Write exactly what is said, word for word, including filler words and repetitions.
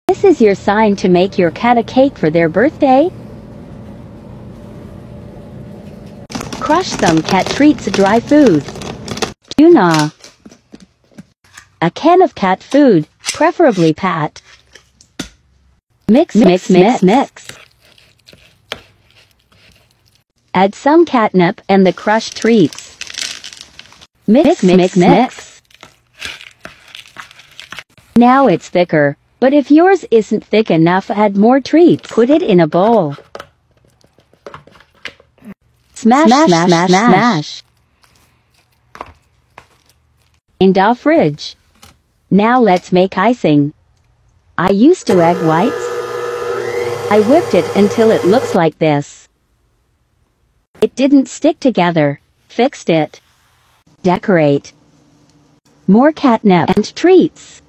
This is your sign to make your cat a cake for their birthday? Crush some cat treats, dry food. Tuna. A can of cat food, preferably pat. Mix, mix, mix, mix. Add some catnip and the crushed treats. Mix, mix, mix, mix. Now it's thicker, but if yours isn't thick enough, add more treats. Put it in a bowl. Smash, smash, smash, smash, smash. In the fridge. Now let's make icing. I used to egg whites. I whipped it until it looks like this. It didn't stick together. Fixed it. Decorate. More catnip and treats.